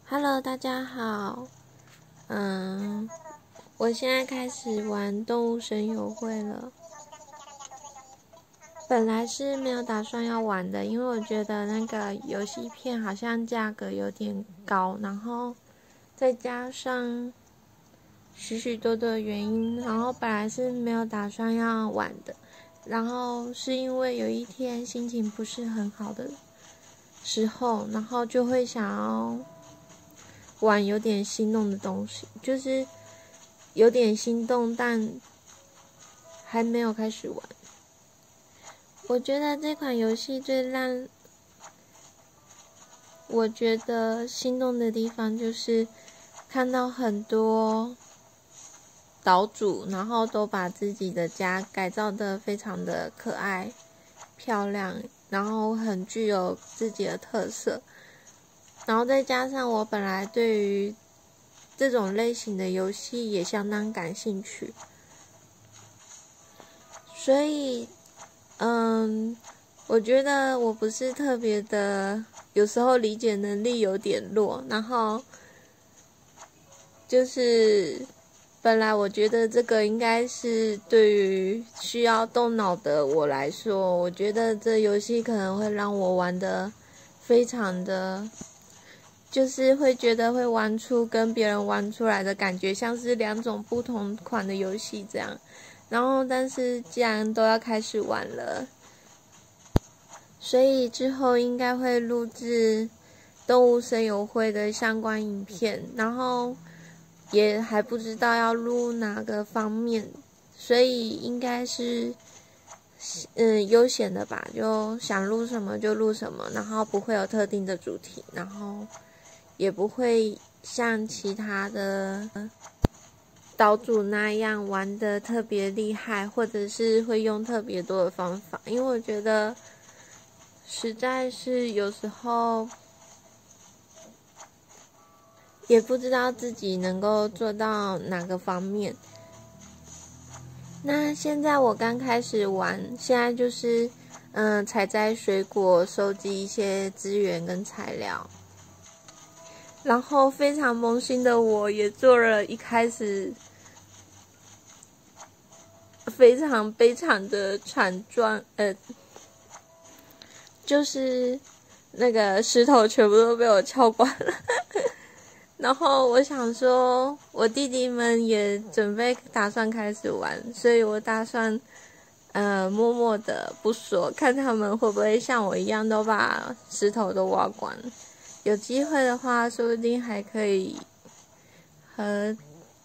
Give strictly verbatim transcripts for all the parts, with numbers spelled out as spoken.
Hello， 大家好。嗯，我现在开始玩动物森友会了。本来是没有打算要玩的，因为我觉得那个游戏片好像价格有点高，然后再加上许许多多的原因，然后本来是没有打算要玩的。然后是因为有一天心情不是很好的时候，然后就会想要玩有点心动的东西，就是有点心动，但还没有开始玩。我觉得这款游戏最让我觉得心动的地方，就是看到很多岛主，然后都把自己的家改造得非常的可爱、漂亮，然后很具有自己的特色。然后再加上我本来对于这种类型的游戏也相当感兴趣，所以，嗯，我觉得我不是特别的，有时候理解能力有点弱，然后就是本来我觉得这个应该是对于需要动脑的我来说，我觉得这游戏可能会让我玩得非常的。就是会觉得会玩出跟别人玩出来的感觉像是两种不同款的游戏这样，然后但是既然都要开始玩了，所以之后应该会录制动物森友会的相关影片，然后也还不知道要录哪个方面，所以应该是嗯悠闲的吧，就想录什么就录什么，然后不会有特定的主题，然后也不会像其他的岛主那样玩得特别厉害，或者是会用特别多的方法，因为我觉得实在是有时候也不知道自己能够做到哪个方面。那现在我刚开始玩，现在就是嗯采摘水果，收集一些资源跟材料。然后非常萌新的我也做了一开始非常悲惨的惨状，呃，就是那个石头全部都被我敲光了。然后我想说，我弟弟们也准备打算开始玩，所以我打算呃默默的不说，看他们会不会像我一样都把石头都挖光。有机会的话，说不定还可以和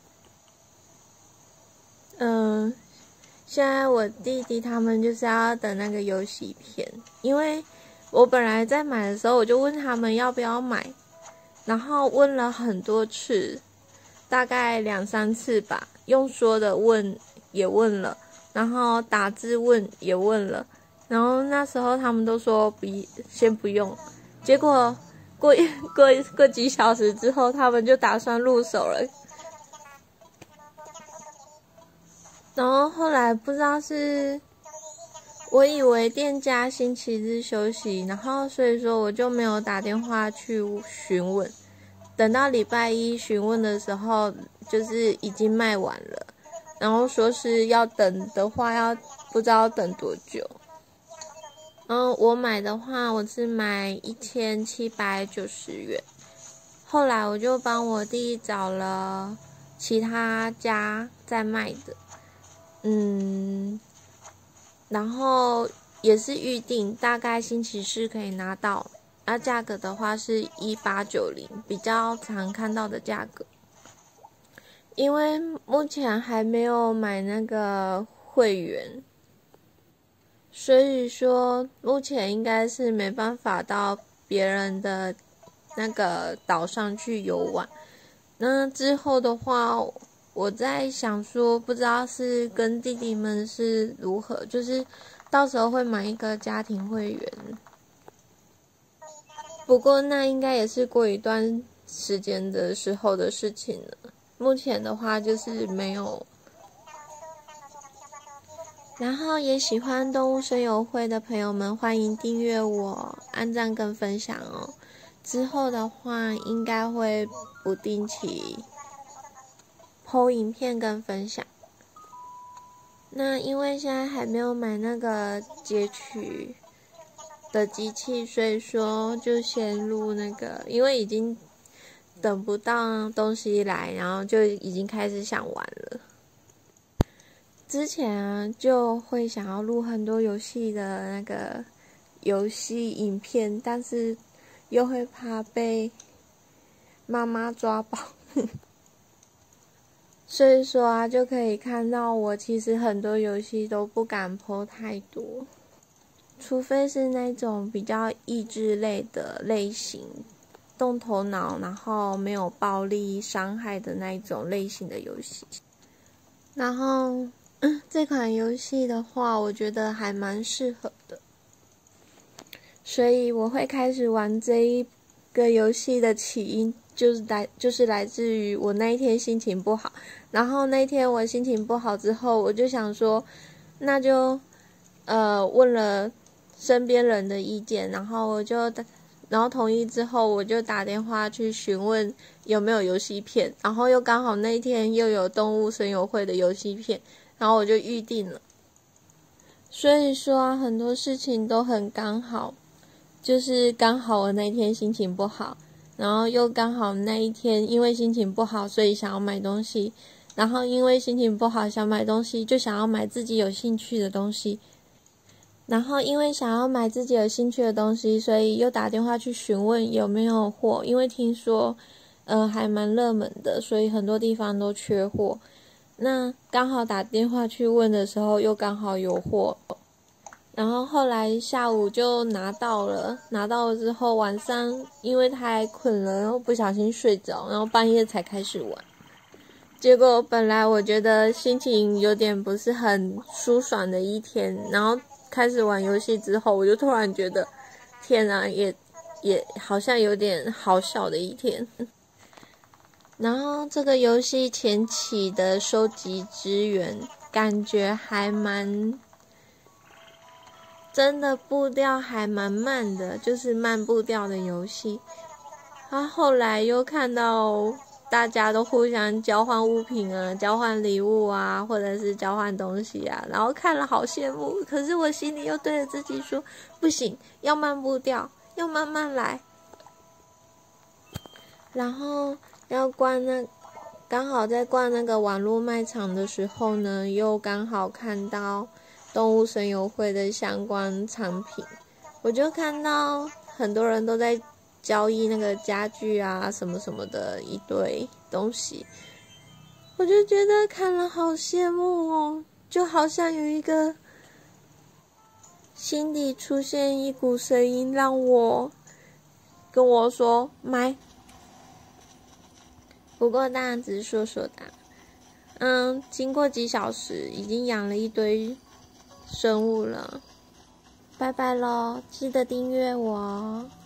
嗯、呃，现在我弟弟他们就是要等那个游戏片，因为我本来在买的时候我就问他们要不要买，然后问了很多次，大概两三次吧，用说的问也问了，然后打字问也问了，然后那时候他们都说不先不用，结果过过过几小时之后，他们就打算入手了。然后后来不知道是，我以为店家星期日休息，然后所以说我就没有打电话去询问。等到礼拜一询问的时候，就是已经卖完了，然后说是要等的话，要不知道等多久。嗯，我买的话，我是买一千七百九十元。后来我就帮我弟找了其他家在卖的，嗯，然后也是预定，大概星期四可以拿到。那价格的话是一八九零，比较常看到的价格。因为目前还没有买那个会员。所以说，目前应该是没办法到别人的那个岛上去游玩。那之后的话，我在想说，不知道是跟弟弟们是如何，就是到时候会买一个家庭会员。不过那应该也是过一段时间的时候的事情了。目前的话就是没有。然后也喜欢动物森友会的朋友们，欢迎订阅我、按赞跟分享哦。 之后的话应该会不定期 po 影片跟分享。那因为现在还没有买那个截取的机器，所以说就先录那个，因为已经等不到东西来，然后就已经开始想玩了。之前啊就会想要录很多游戏的那个游戏影片，但是又会怕被妈妈抓包。所以说啊，就可以看到我其实很多游戏都不敢 po 太多，除非是那种比较益智类的类型，动头脑然后没有暴力伤害的那一种类型的游戏。然后、嗯、这款游戏的话，我觉得还蛮适合的，所以我会开始玩这一个游戏的起因。就是来就是来自于我那一天心情不好，然后那一天我心情不好之后，我就想说，那就呃问了身边人的意见，然后我就然后同意之后，我就打电话去询问有没有游戏片，然后又刚好那一天又有动物森友会的游戏片，然后我就预定了。所以说啊，很多事情都很刚好，就是刚好我那一天心情不好。然后又刚好那一天因为心情不好，所以想要买东西，然后因为心情不好想买东西，就想要买自己有兴趣的东西，然后因为想要买自己有兴趣的东西，所以又打电话去询问有没有货，因为听说呃还蛮热门的，所以很多地方都缺货。那刚好打电话去问的时候又刚好有货，然后后来下午就拿到了，拿到了之后晚上因为太困了，然后不小心睡着，然后半夜才开始玩。结果本来我觉得心情有点不是很舒爽的一天，然后开始玩游戏之后，我就突然觉得天啊，也也好像有点好笑的一天。然后这个游戏前期的收集资源感觉还蛮真的步调还蛮慢的，就是慢步调的游戏。他后来又看到大家都互相交换物品啊，交换礼物啊，或者是交换东西啊，然后看了好羡慕。可是我心里又对着自己说，不行，要慢步调，要慢慢来。然后要逛那，刚好在逛那个网络卖场的时候呢，又刚好看到动物森友会的相关产品，我就看到很多人都在交易那个家具啊什么什么的一堆东西，我就觉得看了好羡慕哦，就好像有一个心底出现一股声音让我跟我说买，不过当然只是说说的。嗯，经过几小时已经养了一堆生物了，拜拜咯，记得订阅我哦。